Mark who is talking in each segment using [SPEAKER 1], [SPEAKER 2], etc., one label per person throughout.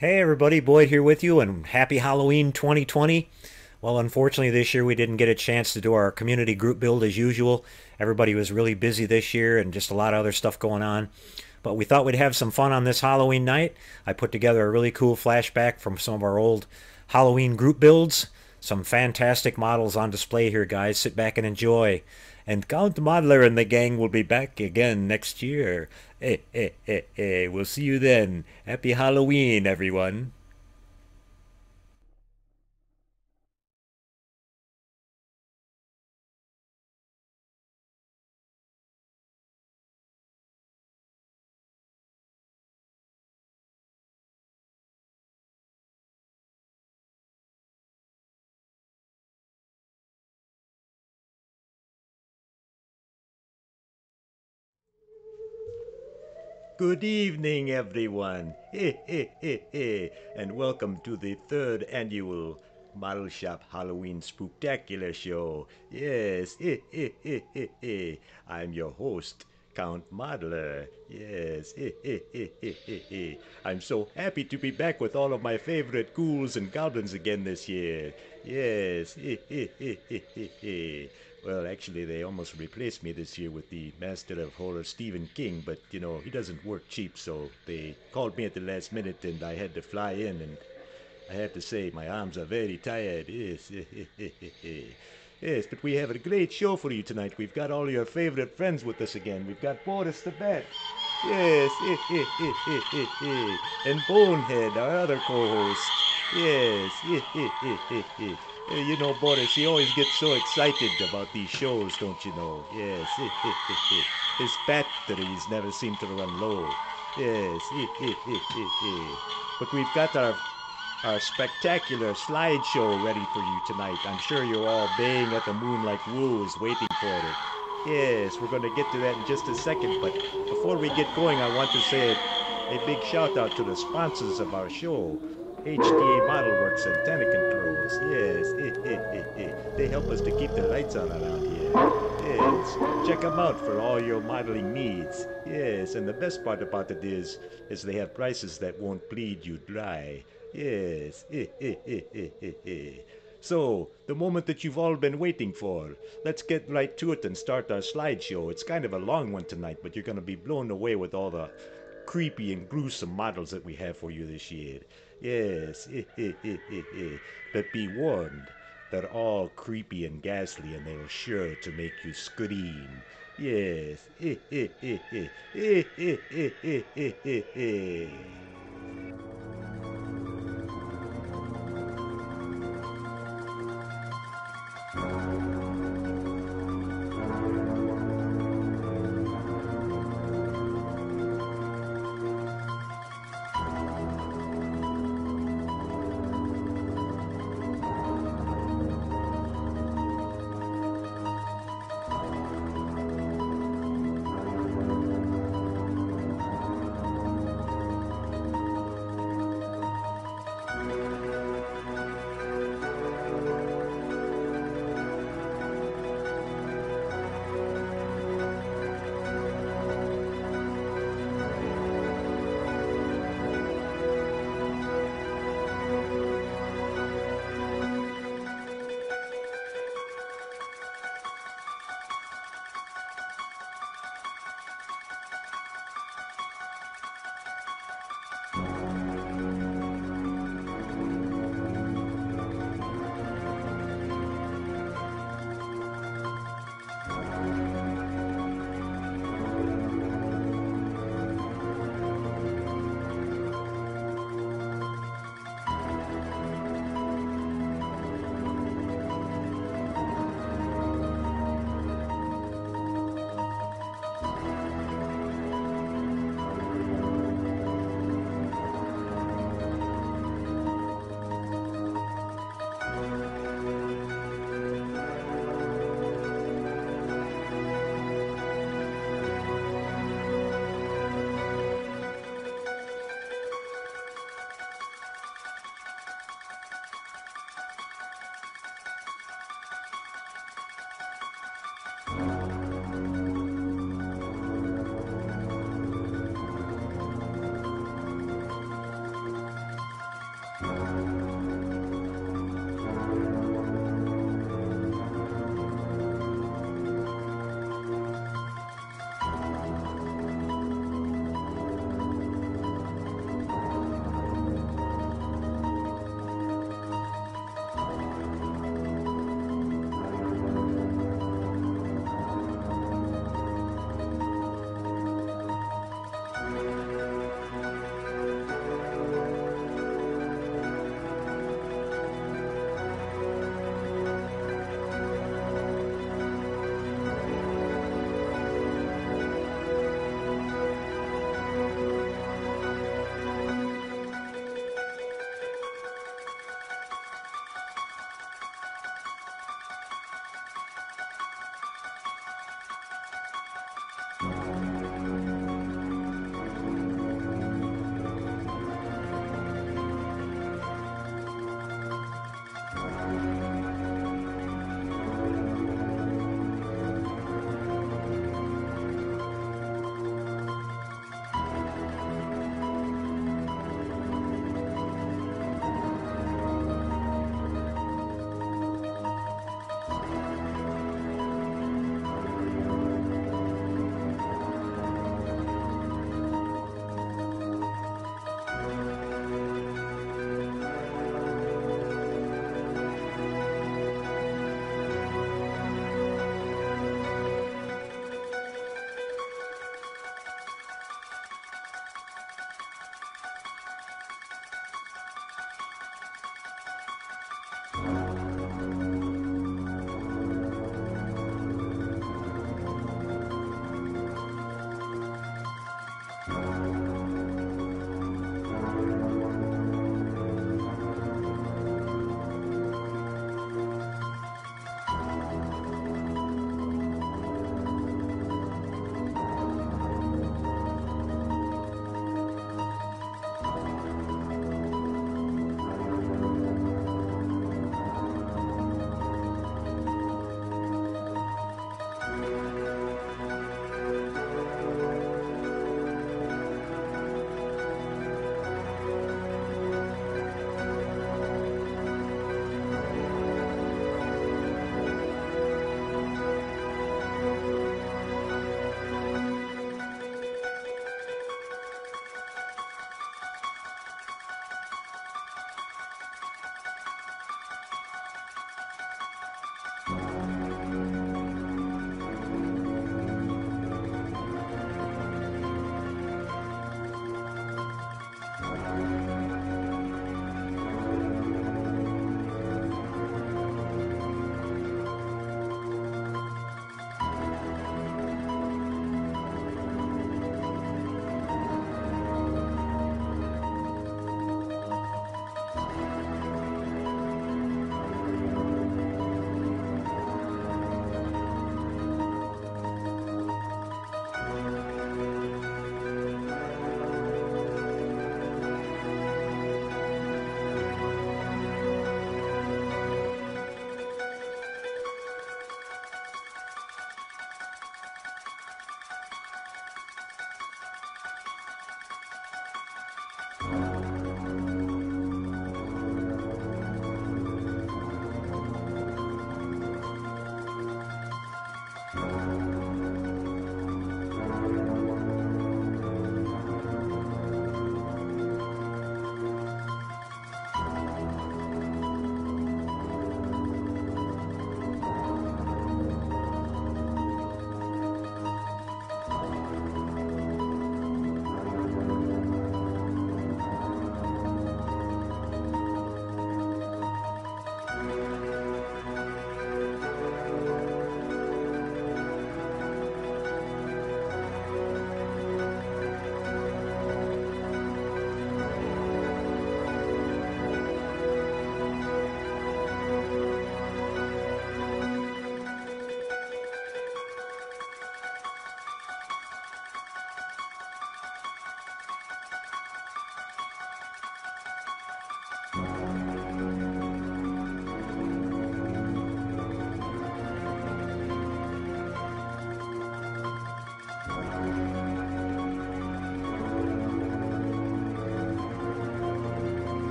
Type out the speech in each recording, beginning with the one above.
[SPEAKER 1] Hey everybody, Boyd here with you, and happy Halloween 2020. Well, unfortunately, this year we didn't get a chance to do our community group build as usual. Everybody was really busy this year and just a lot of other stuff going on. But we thought we'd have some fun on this Halloween night. I put together a really cool flashback from some of our old Halloween group builds. Some fantastic models on display here, guys. Sit back and enjoy. And Count Modeler and the gang will be back again next year. We'll see you then. Happy Halloween, everyone. Good evening, everyone. And welcome to the third annual Model Shop Halloween Spooktacular Show. Yes, I'm your host, Count Modeler. Yes, I'm so happy to be back with all of my favorite ghouls and goblins again this year. Yes, well, actually, they almost replaced me this year with the master of horror, Stephen King, but he doesn't work cheap, so they called me at the last minute and I had to fly in, and I have to say, my arms are very tired. Yes, yes, but we have a great show for you tonight. We've got all your favorite friends with us again. We've got Boris the Bat. Yes, and Bonehead, our other co-host. Yes, Boris, he always gets so excited about these shows, don't you know? Yes, his batteries never seem to run low. Yes, but we've got our spectacular slideshow ready for you tonight. I'm sure you're all baying at the moon like wolves waiting for it. Yes, we're going to get to that in just a second, but before we get going, I want to say a big shout out to the sponsors of our show, HDA Model Works Antenna Controls. Yes, they help us to keep the lights on around here. Yes, check them out for all your modeling needs. Yes, and the best part about it is they have prices that won't bleed you dry. Yes. So, the moment that you've all been waiting for. Let's get right to it and start our slideshow. It's kind of a long one tonight, but you're going to be blown away with all the creepy and gruesome models that we have for you this year. Yes. But be warned, they're all creepy and ghastly, and they're sure to make you scream. Yes.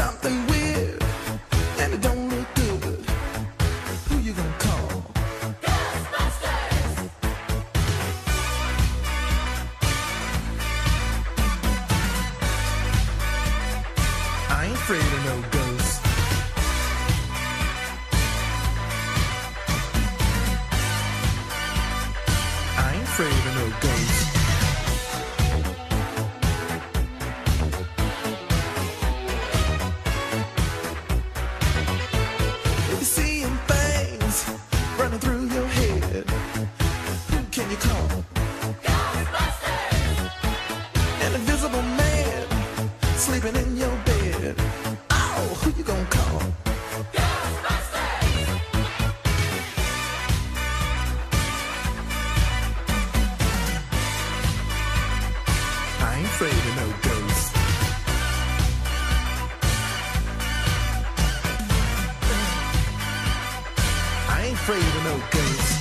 [SPEAKER 2] something weird and it don't look good. Who you gonna call? Ghostbusters! I ain't afraid of no ghosts. I ain't afraid of no ghosts. If you're seeing things running through your head, who can you call? Ghostbusters! An invisible man sleeping in your bed. Oh, who you gonna call? Ghostbusters! I ain't afraid of no ghosts. I ain't afraid of no ghosts.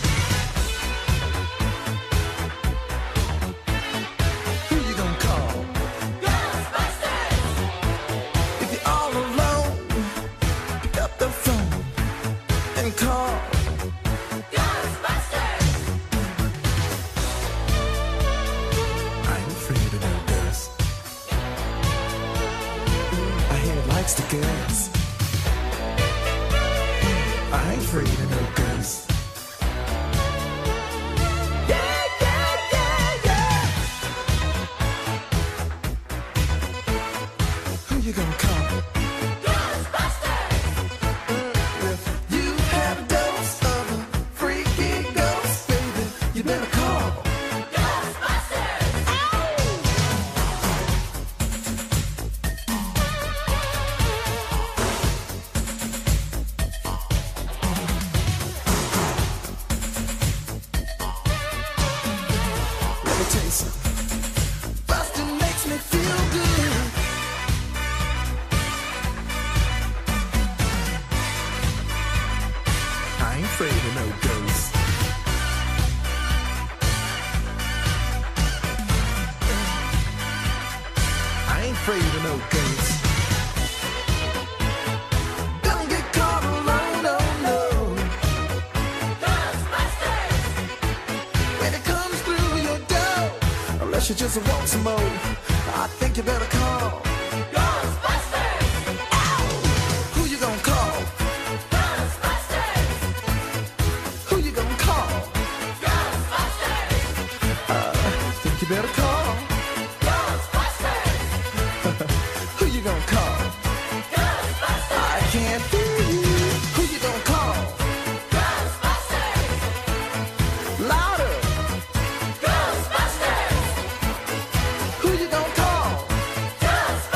[SPEAKER 2] Who you gonna call? Ghostbusters! If you're all alone, pick up the phone and call Ghostbusters! I ain't afraid of no ghosts. I hear it likes to gas. I ain't afraid of no ghosts. Yeah, yeah, yeah, yeah. Who you gonna call? Ghostbusters! If you had a dose of a freaky ghost, baby, you better call Ghostbusters! Let me tell you something. Bustin' makes me feel good. I ain't afraid of no ghosts. I ain't afraid of no ghosts. Don't get caught alone, no, no. Ghostbusters! When it comes through your door, unless you just want some more, I think you better call Ghostbusters! Ow! Who you gonna call? Ghostbusters! Who you gonna call? Ghostbusters! Think you better call Ghostbusters! Who you gonna call? Ghostbusters! I can't hear you. Who you gonna call? Ghostbusters! Louder! Ghostbusters! Who you gonna call? Ghostbusters!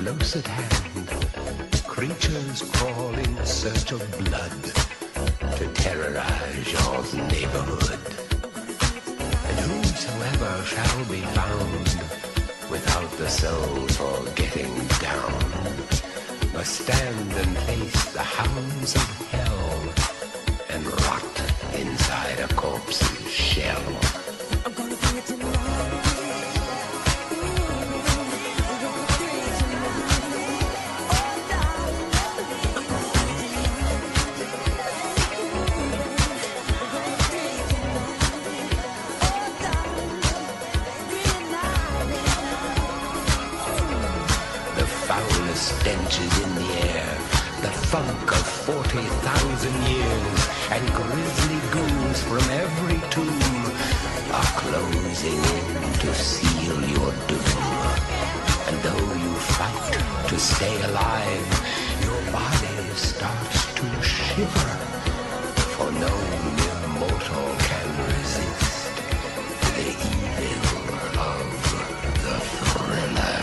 [SPEAKER 3] close at hand, creatures crawl in search of blood to terrorize your neighborhood. And whosoever shall be found without the soul for getting down must stand and face the hounds of hell and rot inside a corpse's shell.
[SPEAKER 2] I'm gonna bring it to life.
[SPEAKER 3] Stench is in the air, the funk of 40,000 years, and grisly ghouls from every tomb are closing in to seal your doom. And though you fight to stay alive, your body starts to shiver, for no mere mortal can resist the evil of the thriller.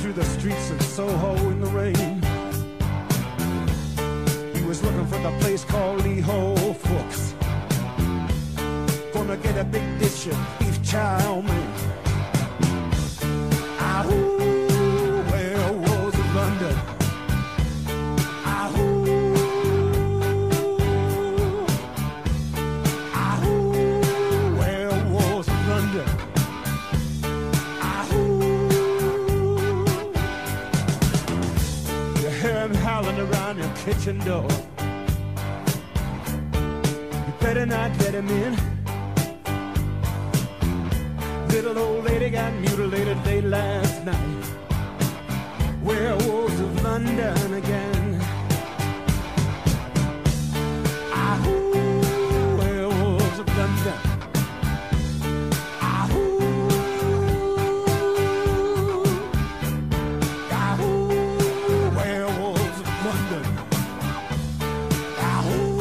[SPEAKER 2] through the streets of Soho in the rain. He was looking for the place called Lee Ho Fooks. Gonna get a big dish of beef chow mein. Ahoo, werewolves of London. Ahoo, ahoo, werewolves of London. Ahoo. You hear him howling around your kitchen door. You better not let him in. Little old lady got mutilated late last night. Werewolves of London again. Ahoo, werewolves of London. Ahoo, ahoo, werewolves of London. Ahoo.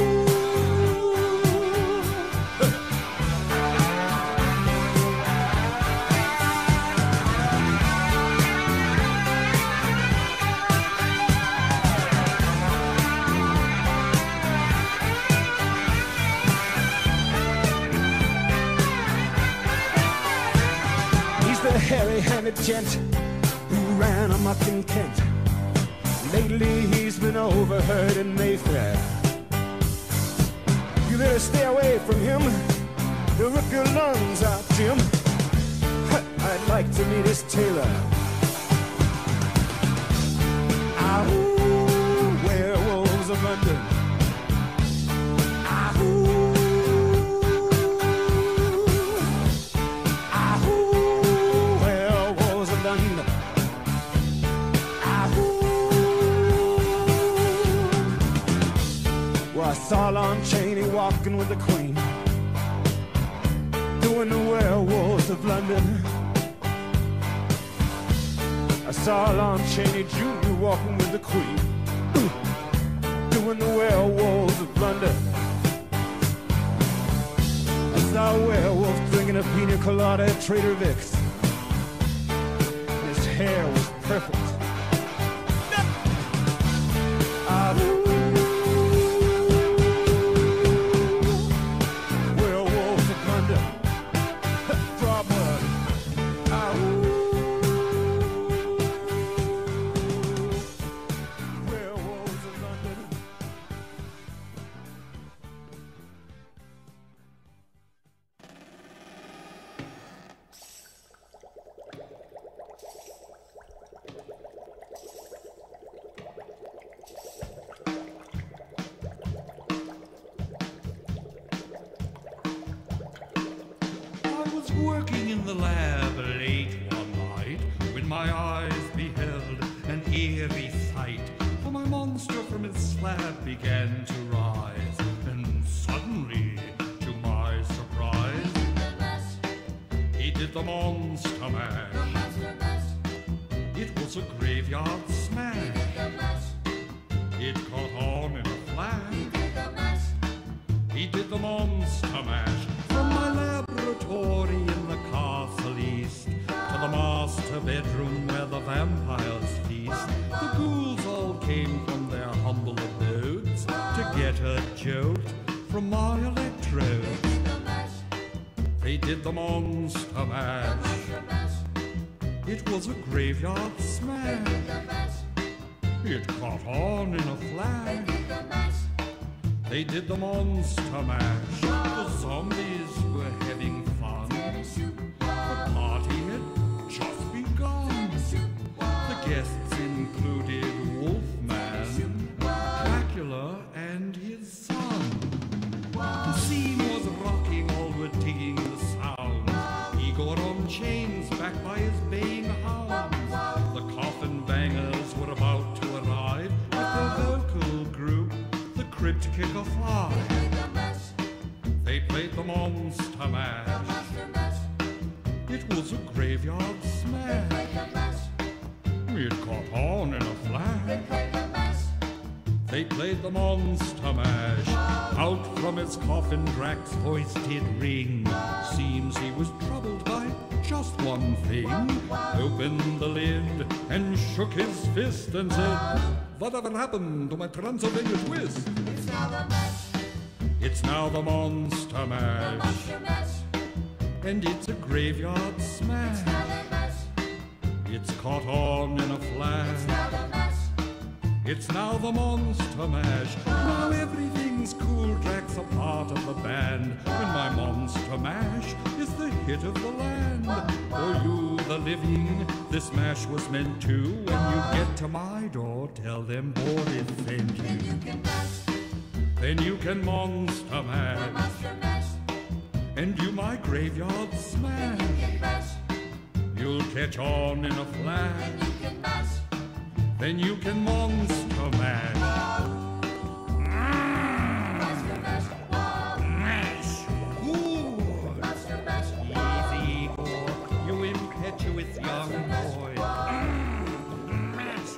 [SPEAKER 2] Hairy-handed gent who ran amok in Kent. Lately he's been overheard in Mayfair. You better stay away from him. He'll rip your lungs out, Jim. I'd like to meet his tailor. Ahoo, werewolves of London. Ahoo. I saw Lon Chaney walking with the Queen, doing the werewolves of London. I saw Lon Chaney Jr. walking with the Queen, doing the werewolves of London. I saw a werewolf drinking a pina colada at Trader Vic's. His hair was perfect.
[SPEAKER 4] Working in the lab late one night, when my eyes beheld an eerie sight. For my monster from its slab began to rise, and suddenly, to my surprise, he did the monster mash. It was a graveyard smash. It caught on in a flash. He did the monster mash. From my laboratory in the castle east to the master bedroom where the vampires feast, the ghouls all came from their humble abodes to get a jolt from my electrodes. They did the monster mash. It was a graveyard smash. It caught on in a flash. They did the monster mash. The zombies were having fun. The party had just begun. The guests included Wolfman, Dracula, and his son. The scene was rocking, all were digging the sound. Igor on chains, backed by his baying hounds. The coffin bangers were about to arrive with their vocal group, the Crypt Kicker 5. They played the monster mash. It was a graveyard smash. It caught on in a flash. They played the Monster Mash. Out from his coffin Drax's voice did ring. Seems he was troubled by just one thing. Opened the lid and shook his fist and said, "Whatever happened to my Transylvania twist?" It's now the Monster Mash. And it's a graveyard smash. It's caught on in a flash. It's now the Monster Mash. Now everything's cool. Drax a part of the band. And my Monster Mash is the hit of the land. For you, the living, this mash was meant to. When you get to my door, tell them Boris sent you. Then you can Monster Mash. And you my graveyard smash. You'll catch on in a flash. Then you can Monster Mash. Mash. Good. Easy, boy. You impetuous young boy. Mash.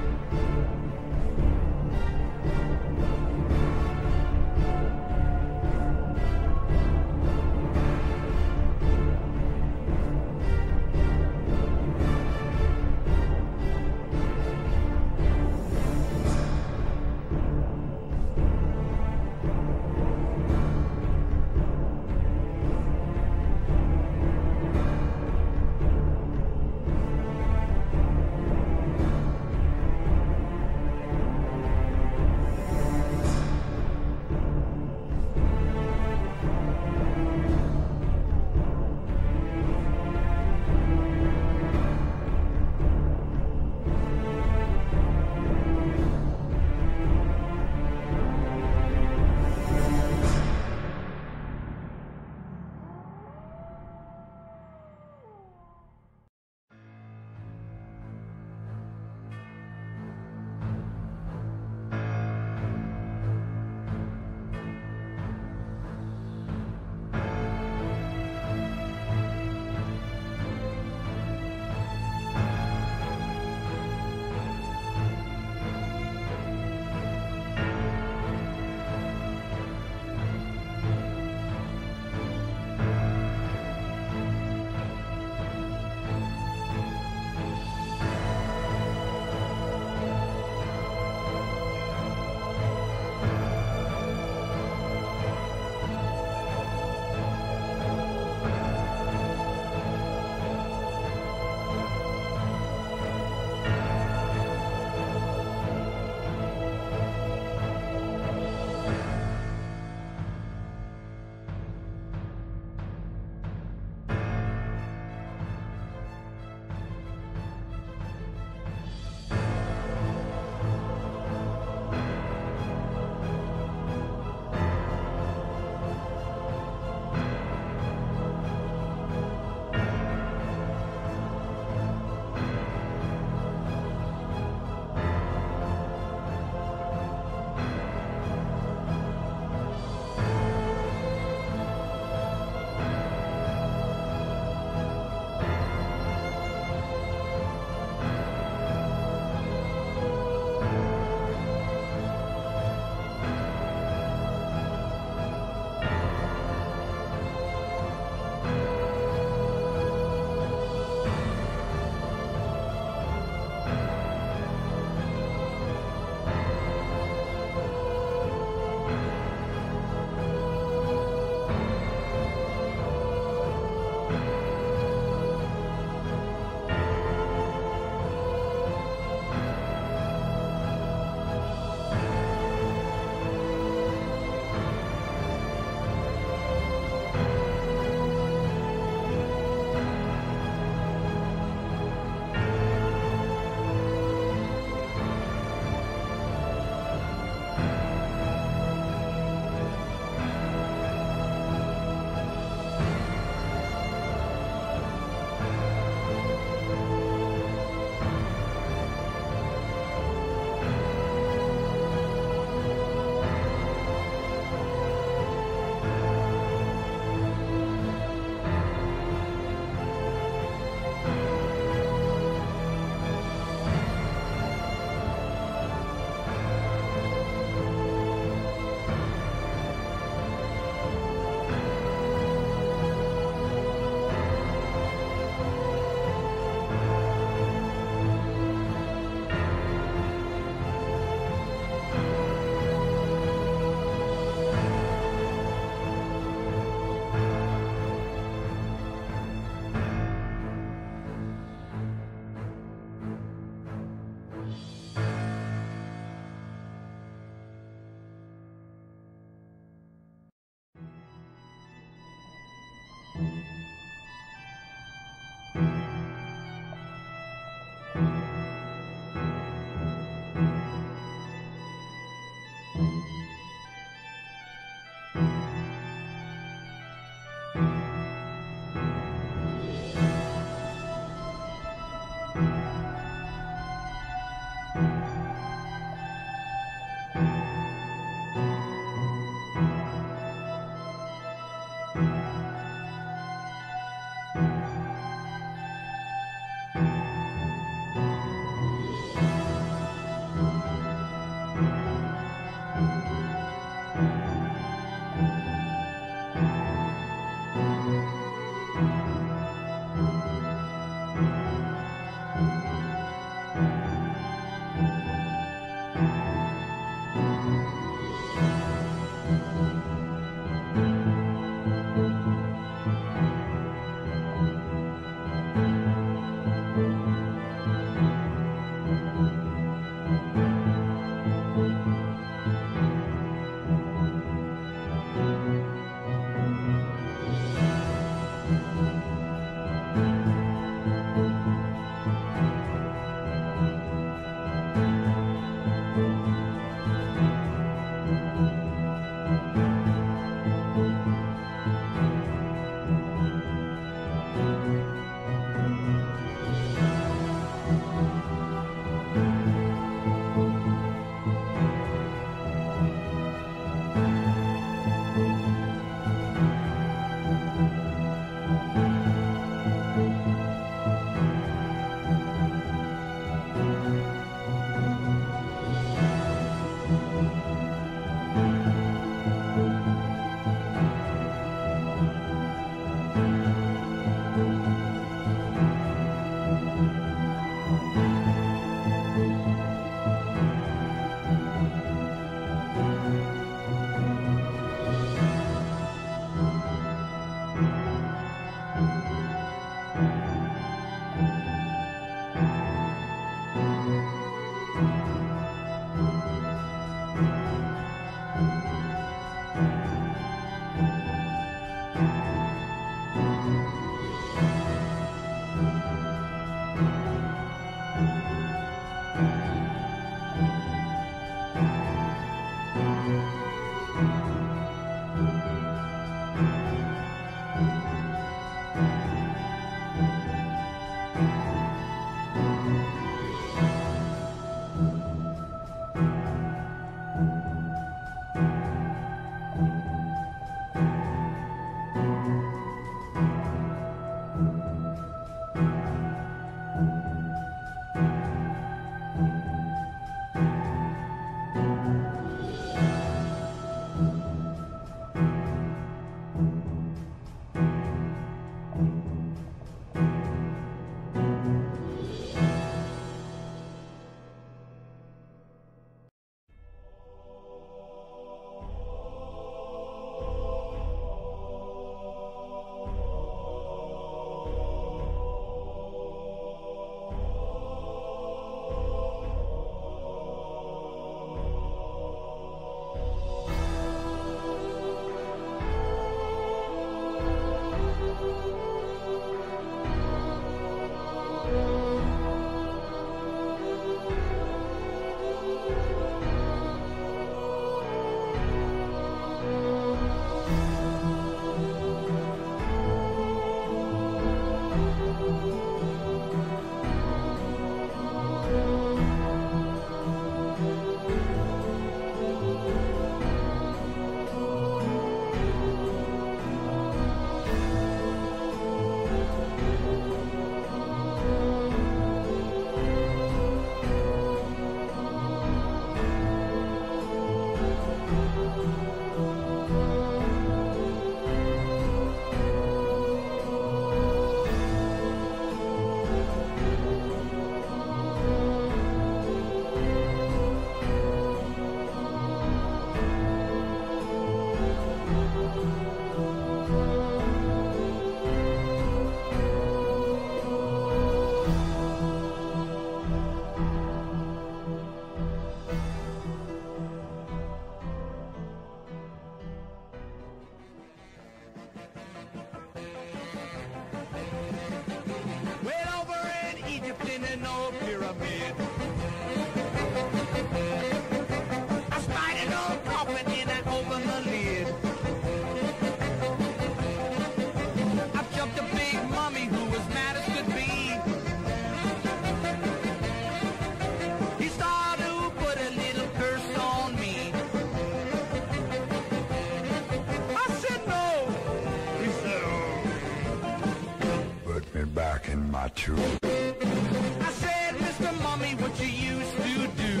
[SPEAKER 3] back in my tube.
[SPEAKER 2] I said, Mr. Mummy, what you used to do.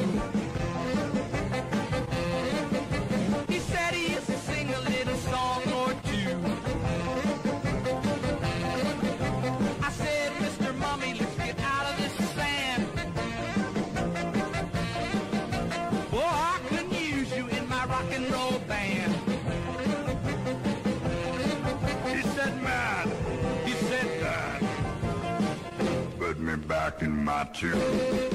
[SPEAKER 2] He said he used to sing a little song or two. I said, Mr. Mummy, let's get out of this sand. Boy, I can use you in my rock and roll band.
[SPEAKER 3] He said, man.
[SPEAKER 2] He said, Dad.
[SPEAKER 3] Put me back in my tube.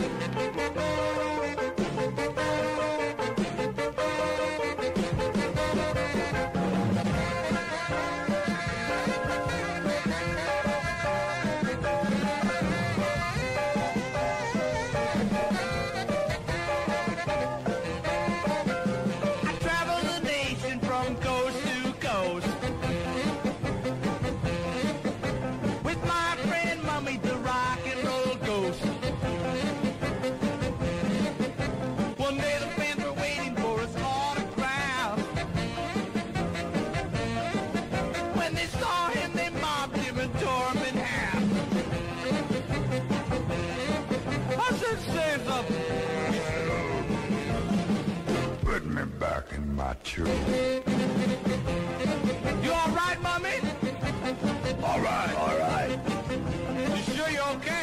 [SPEAKER 3] Put me back in my tube.
[SPEAKER 2] You all right, Mummy?
[SPEAKER 3] All right.
[SPEAKER 2] You sure you're okay?